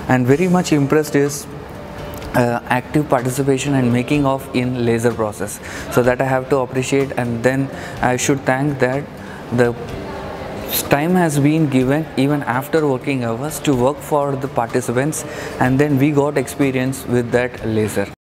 and very much impressed is active participation and making of in laser process. So that I have to appreciate, and then I should thank that the time has been given even after working hours to work for the participants, and then we got experience with that laser.